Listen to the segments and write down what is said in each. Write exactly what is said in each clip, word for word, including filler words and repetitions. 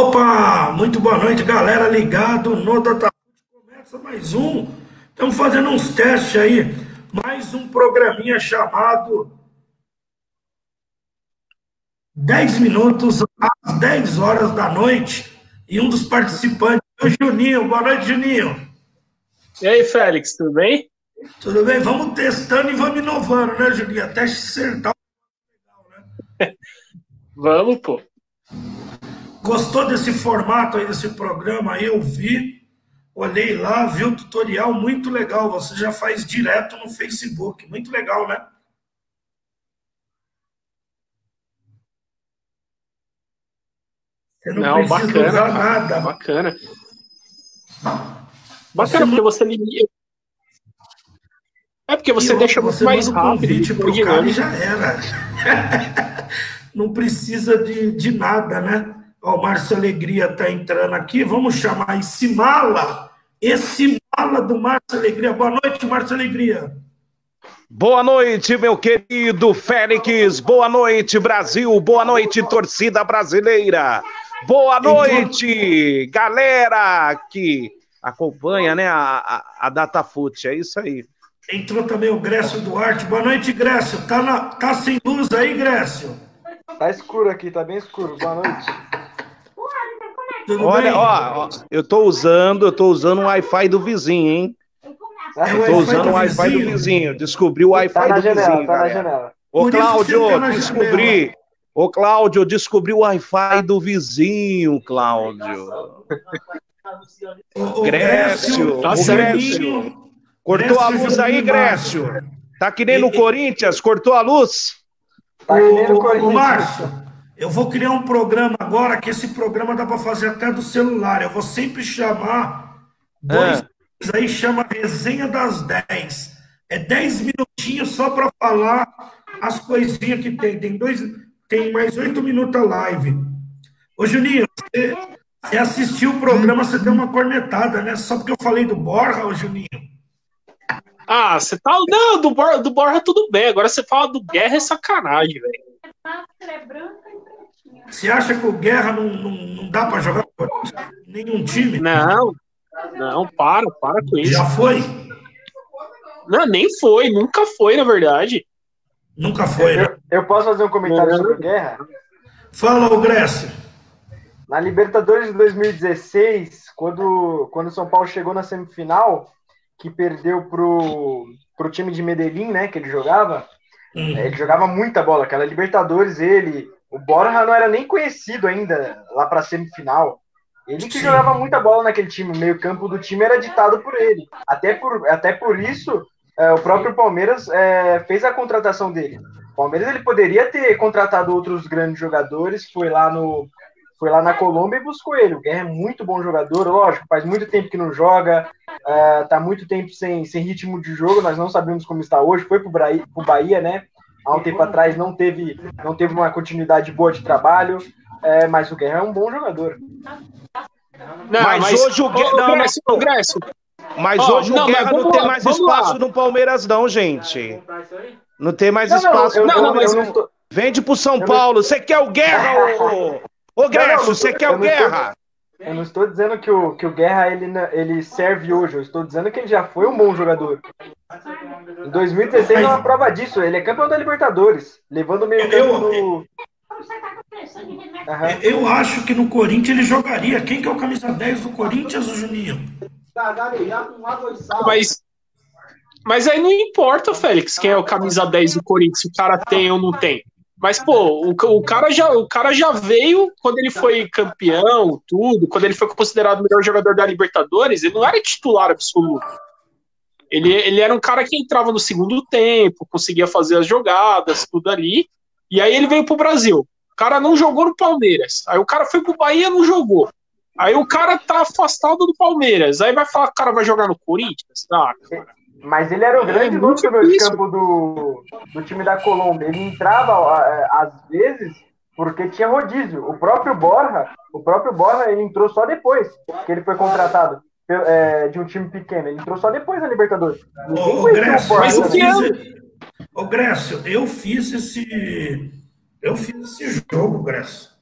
Opa, muito boa noite, galera ligado no Datafolha. Começa mais um. Estamos fazendo uns testes aí. Mais um programinha chamado dez minutos às dez horas da noite. E um dos participantes é o Juninho. Boa noite, Juninho. E aí, Félix, tudo bem? Tudo bem? Vamos testando e vamos inovando, né, Juninho? Até acertar. Vamos, pô. Gostou desse formato aí, desse programa aí? Eu vi, olhei lá, vi o tutorial, muito legal. Você já faz direto no Facebook, muito legal, né? Você não, Não, precisa bacana, usar cara, nada. bacana. Você Bacana, não- porque você limita. É porque você E deixa outra, muito você mais manda um rápido, convite muito mais pro cara e dinâmico. já era. Não precisa de, de nada, né? Ó, o Márcio Alegria tá entrando aqui. Vamos chamar esse mala, esse mala do Márcio Alegria. Boa noite, Márcio Alegria. Boa noite, meu querido Félix. Boa noite, Brasil. Boa noite, torcida brasileira. Boa noite, galera que acompanha, né, a, a, a Datafute. É isso aí. Entrou também o Grécio Duarte. Boa noite, Grécio. Tá, na, tá sem luz aí, Grécio? Tá escuro aqui, tá bem escuro. Boa noite. Tudo Olha, bem? ó, ó, eu tô usando, eu tô usando o Wi-Fi do vizinho, hein? É Eu o tô Wi-Fi usando do o Wi-Fi do vizinho? vizinho. Descobri o Wi-Fi Tá na do janela, vizinho, tá na galera. janela. Ô, Por isso que você Cláudio, tá na descobri. Ô, Cláudio, descobri o Wi-Fi do vizinho, Cláudio. O, o Grécio, Tá o certo. Grécio. Cortou a luz aí, Grécio. Grécio? Tá que nem no E- e- Corinthians, cortou a luz? Tá que nem no Ô, ô, Corinthians. Márcio, eu vou criar um programa agora, que esse programa dá para fazer até do celular. Eu vou sempre chamar dois, Ah. aí chama Resenha das dez. É dez minutinhos só para falar as coisinhas que tem. Tem dois, tem mais oito minutos a live. Ô, Juninho, você, você assistiu o programa, você deu uma cornetada, né? Só porque eu falei do Borja, ô Juninho. Ah, você tá. Não, do Borja, do Borja tudo bem. Agora você fala do Guerra é sacanagem, velho. Você acha que o Guerra não, não, não dá para jogar no Corinthians? Nenhum time? Não, não, para, para com isso. Já foi? Não, nem foi, nunca foi, na verdade. Nunca foi, né? Eu, eu posso fazer um comentário Não. sobre o Guerra? Fala, ô Grécio. Na Libertadores de dois mil e dezesseis, quando, quando o São Paulo chegou na semifinal, que perdeu pro, pro time de Medellín, né, que ele jogava, Hum. ele jogava muita bola. Aquela Libertadores, ele... O Borja não era nem conhecido ainda lá pra semifinal. Ele que Sim. jogava muita bola naquele time. O meio campo do time era ditado por ele. Até por, até por isso, é, o próprio Palmeiras é, fez a contratação dele. O Palmeiras ele poderia ter contratado outros grandes jogadores, foi lá, no, foi lá na Colômbia e buscou ele. O Guerra é muito bom jogador, lógico, faz muito tempo que não joga, é, tá muito tempo sem, sem ritmo de jogo, nós não sabemos como está hoje, foi pro Bahia, pro Bahia, né? Há um tempo atrás não teve, não teve uma continuidade boa de trabalho, é, mas o Guerra é um bom jogador. Não, Mas hoje o Ô, Guerra- não, não. Grécio, ô, Grécio, Mas Ó, hoje não, o Guerra mas não vamos tem lá, mais vamos espaço lá. no Palmeiras, não, gente. Não tem mais Não, não, espaço. eu, no eu, Não, não, eu mas não estou... Vende pro São Eu não- Paulo. Você quer o Guerra, ô, ô Grécio? não, não Você tô- quer eu o não estou- Guerra? Eu não estou dizendo que o, que o Guerra ele, não- ele serve hoje, eu estou dizendo que ele já foi um bom jogador. Em dois mil e dezesseis é uma prova disso, ele é campeão da Libertadores, levando o meio campo Eu- do... Aham. Eu acho que no Corinthians ele jogaria. Quem que é o camisa dez do Corinthians, o Juninho? Mas, mas aí não importa, Félix, quem é o camisa dez do Corinthians, se o cara tem ou não tem. Mas, pô, o, o, cara já, o cara já veio quando ele foi campeão, tudo, quando ele foi considerado o melhor jogador da Libertadores, ele não era titular absoluto. Ele, ele era um cara que entrava no segundo tempo, conseguia fazer as jogadas, tudo ali. E aí ele veio pro Brasil. O cara não jogou no Palmeiras. Aí o cara foi pro Bahia e não jogou. Aí o cara tá afastado do Palmeiras. Aí vai falar que o cara vai jogar no Corinthians? Ah, cara. Mas ele era o grande É nome muito do meio de difícil. campo do, do time da Colômbia. Ele entrava, é, às vezes, porque tinha rodízio. O próprio Borja, o próprio Borja, ele entrou só depois que ele foi contratado é, de um time pequeno. Ele entrou só depois da Libertadores. Ninguém Ô, conhecia Grécio, o Borja. Mas eu o que também. fiz, ô Grécio, eu fiz esse. Eu fiz esse jogo, Grécio.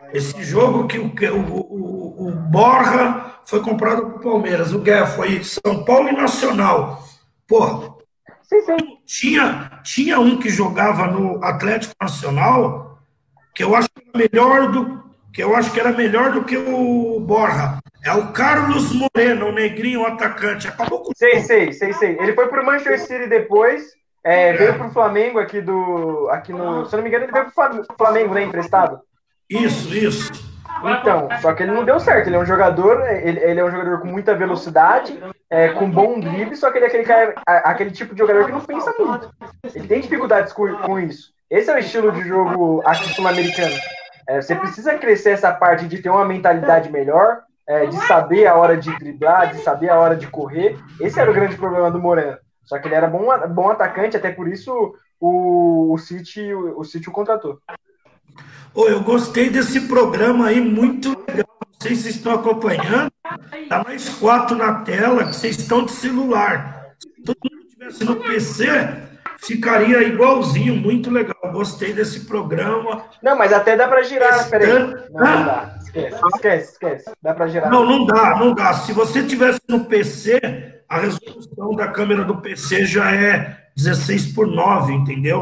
Esse jogo que o, o, o, o Borja foi comprado para o Palmeiras, o Guerra foi São Paulo e Nacional. Pô, sim, sim. Tinha, tinha um que jogava no Atlético Nacional que eu acho que era melhor do que eu acho que era melhor do que o Borja. É o Carlos Moreno, o negrinho, o atacante. Acabou com Sei, sei, sei, sei. Ele foi pro Manchester City depois, é, veio pro Flamengo aqui do. Aqui no. Se eu não me engano, ele veio pro Flamengo, né? Emprestado. Isso, isso. Então, só que ele não deu certo. Ele é um jogador, ele, ele é um jogador com muita velocidade, é, com bom drible, só que ele é aquele, cara, aquele tipo de jogador que não pensa muito. Ele tem dificuldades com, com isso. Esse é o estilo de jogo aqui sul-americano. É, você precisa crescer essa parte de ter uma mentalidade melhor, é, de saber a hora de driblar, de saber a hora de correr. Esse era o grande problema do Moreno. Só que ele era bom, bom atacante, até por isso o, o City o, o City o contratou. Oh, eu gostei desse programa aí, muito legal. Não sei se vocês estão acompanhando. Tá mais quatro na tela, que vocês estão de celular. Se todo mundo estivesse no P C, ficaria igualzinho, muito legal. Gostei desse programa. Não, mas até dá para girar, peraí. Não, não dá. Esquece, esquece, esquece. Dá para girar. Não, não dá, não dá. Se você tivesse no P C, a resolução da câmera do P C já é dezesseis por nove, entendeu?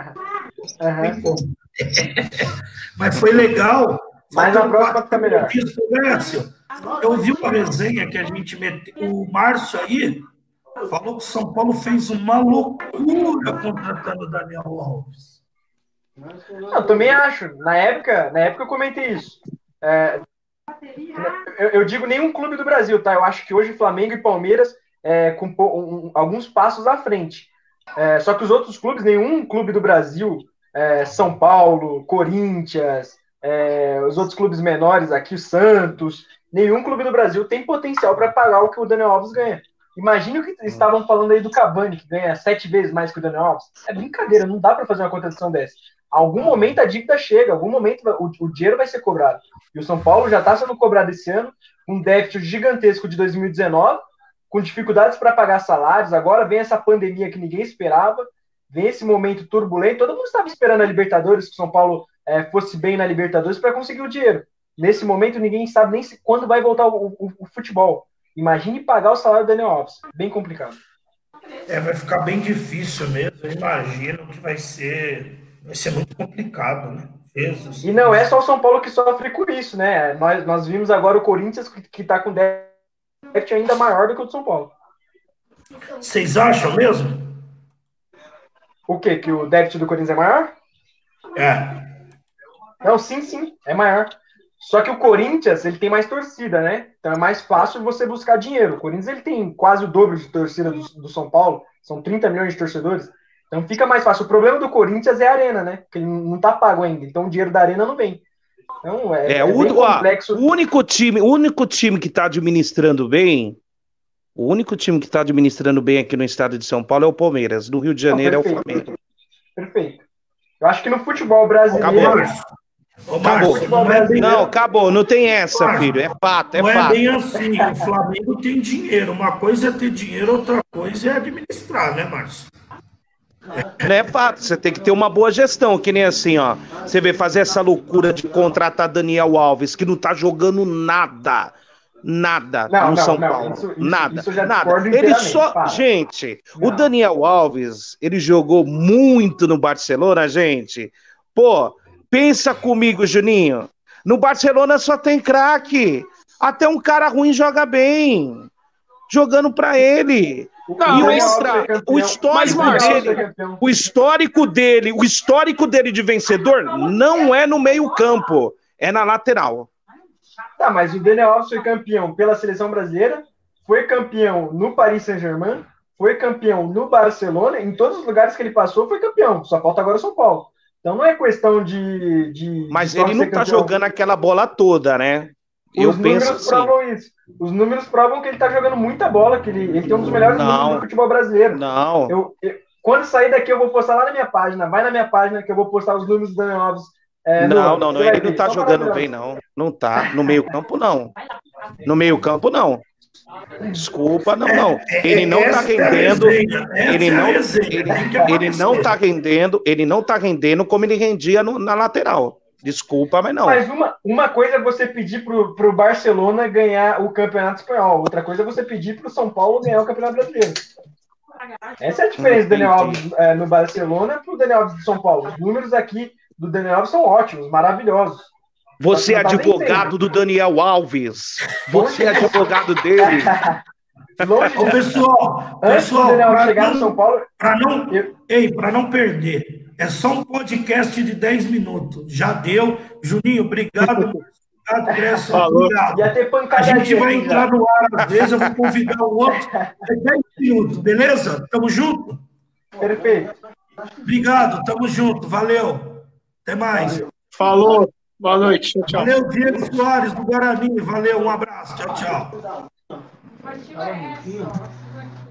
Uhum. Mas foi legal. Mas na próxima fica melhor. Eu vi uma resenha que a gente meteu. O Márcio aí falou que o São Paulo fez uma loucura contratando o Daniel Alves. Eu também acho. Na época, na época eu comentei isso. É, eu, eu digo nenhum clube do Brasil, tá? Eu acho que hoje Flamengo e Palmeiras é, com um, alguns passos à frente. É, só que os outros clubes, nenhum clube do Brasil, é, São Paulo, Corinthians, é, os outros clubes menores aqui, o Santos, nenhum clube do Brasil tem potencial para pagar o que o Daniel Alves ganha. Imagine o que estavam falando aí do Cavani, que ganha sete vezes mais que o Daniel Alves. É brincadeira, não dá para fazer uma contratação dessa. Algum momento a dívida chega, algum momento o, o dinheiro vai ser cobrado. E o São Paulo já está sendo cobrado esse ano, um déficit gigantesco de dois mil e dezenove, com dificuldades para pagar salários. Agora vem essa pandemia que ninguém esperava, vem esse momento turbulento. Todo mundo estava esperando a Libertadores, que o São Paulo é, fosse bem na Libertadores para conseguir o dinheiro. Nesse momento, ninguém sabe nem se, quando vai voltar o, o, o futebol. Imagine pagar o salário do Daniel Alves. Bem complicado. É, vai ficar bem difícil mesmo. Eu imagino que vai ser, vai ser muito complicado, né? Jesus. E não é só o São Paulo que sofre com isso, né? Nós, nós vimos agora o Corinthians que está com déficit ainda maior do que o do São Paulo. Vocês acham mesmo? O quê? Que o déficit do Corinthians é maior? É. Não, sim, sim, é maior. Só que o Corinthians, ele tem mais torcida, né? Então é mais fácil você buscar dinheiro. O Corinthians, ele tem quase o dobro de torcida do, do São Paulo. São trinta milhões de torcedores. Então fica mais fácil. O problema do Corinthians é a arena, né? Porque ele não tá pago ainda. Então o dinheiro da arena não vem. Então é, é, é o, bem complexo. Ó, o único time, o único time que tá administrando bem, o único time que tá administrando bem aqui no estado de São Paulo é o Palmeiras. No Rio de Janeiro não, é o Flamengo. Perfeito. Eu acho que no futebol brasileiro... Acabou. Ô, Márcio, acabou. Não, é bem... não, acabou. Não tem essa, Márcio, filho. É fato, é não fato. Não é bem assim. O Flamengo tem dinheiro. Uma coisa é ter dinheiro, outra coisa é administrar, né, Márcio? Não é fato. Você tem que ter uma boa gestão, que nem assim, ó. Você vê fazer essa loucura de contratar Daniel Alves, que não tá jogando nada. Nada não, no não, São não, Paulo. Isso, isso, nada. Isso eu já nada. Ele só. Para. Gente, não. O Daniel Alves, ele jogou muito no Barcelona, gente. Pô. Pensa comigo, Juninho. No Barcelona só tem craque. Até um cara ruim joga bem. Jogando pra ele. Não, e o, extra, o histórico mas, dele, o histórico dele, o histórico dele de vencedor não é no meio-campo, é na lateral. Tá, mas o Daniel Alves foi campeão pela seleção brasileira, foi campeão no Paris Saint-Germain, foi campeão no Barcelona, em todos os lugares que ele passou foi campeão. Só falta agora o São Paulo. Então não é questão de... de Mas de ele não tá jogando aquela bola toda, né? Eu Os penso números assim. provam isso. Os números provam que ele tá jogando muita bola, que ele, ele tem um dos melhores não, números do futebol brasileiro. Não. Eu, eu, quando sair daqui eu vou postar lá na minha página. Vai na minha página que eu vou postar os números do Daniel Alves. É, não, no, não, não. Ele não tá jogando bem, não. Não tá. No meio campo, não. No meio campo, não. Desculpa, não, não. Ele não tá rendendo. Ele não, ele, ele não tá rendendo. Ele não tá rendendo como ele rendia no, na lateral. Desculpa, mas não. Mas uma, uma coisa é você pedir pro, pro Barcelona ganhar o Campeonato Espanhol, outra coisa é você pedir pro São Paulo ganhar o Campeonato Brasileiro. Essa é a diferença do Daniel Alves é, no Barcelona pro Daniel Alves do São Paulo. Os números aqui do Daniel Alves são ótimos, maravilhosos. Você é advogado do Daniel Alves. Você é advogado dele. Longe, Ô, pessoal, pessoal, para não, Paulo, não, eu... ei, para não perder, é só um podcast de dez minutos. Já deu. Juninho, obrigado. Obrigado, Pressa. Obrigado. Ia ter A gente vai entrar já. no ar às vezes, eu vou convidar o outro. É dez minutos, beleza? Tamo junto? Perfeito. Obrigado, tamo junto. Valeu. Até mais. Valeu. Falou. Boa noite. Tchau, tchau. Valeu, Diego Soares, do Guarani. Valeu, um abraço. Tchau, tchau.